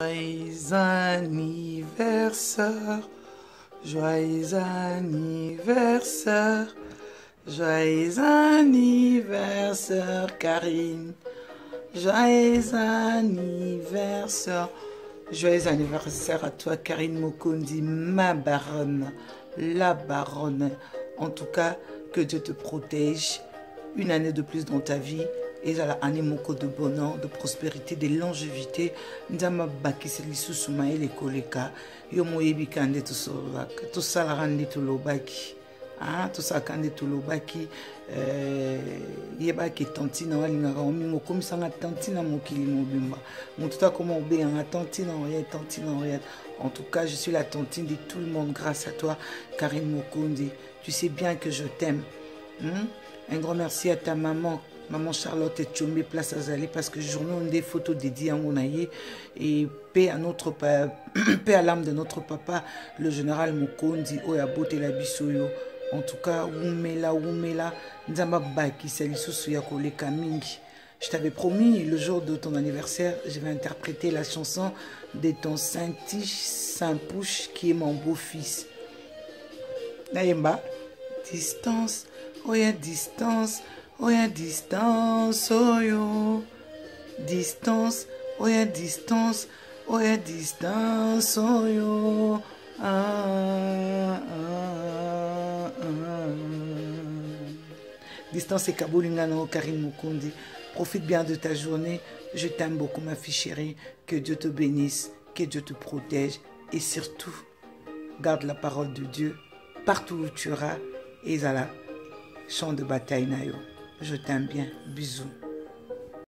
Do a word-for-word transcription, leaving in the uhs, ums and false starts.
Joyeux anniversaire, joyeux anniversaire, joyeux anniversaire Karine, joyeux anniversaire, joyeux anniversaire à toi Karine Mokondi, ma baronne, la baronne. En tout cas, que Dieu te protège une année de plus dans ta vie. Et à l'année moko de bonheur, de prospérité, de longévité. Ndama baki selisu sumae le koleka. Yo moyebi kande to solaka. To salarande to lobaki. Ah, to sakande to lobaki. Yeba ki tantina walinga omi moko misanga tantina mokili mobimba. Mututa comment obé en tantina oye tantina oye. En tout cas, je suis la tantine de tout le monde grâce à toi, Karine Mokondi. Tu sais bien que je t'aime. Hmm? Un grand merci à ta maman. Maman Charlotte et Tchomé, place à Zali, parce que journée on a des photos dédiées à Monaye. Et paix à notre paix à l'âme de notre papa, le général Mokondi, Oyabot et la Bissoyo. En tout cas, Oumela, Oumela, Nzamba Baki, Salisusu Yakole Kamingi. Je t'avais promis, le jour de ton anniversaire, je vais interpréter la chanson de ton Saint-Tige, Saint-Pouche, qui est mon beau-fils. Naïmba, distance, oh y'a distance. Oh y'a distance, oh yo. Distance, oh y'a distance, oh y'a distance, oh yo. Ah, ah, ah. Distance et Kabolingano, Karine Mokondi. Profite bien de ta journée. Je t'aime beaucoup, ma fille chérie. Que Dieu te bénisse, que Dieu te protège. Et surtout, garde la parole de Dieu partout où tu iras. Et voilà, champ de bataille, Nayo. Je t'aime bien. Bisous.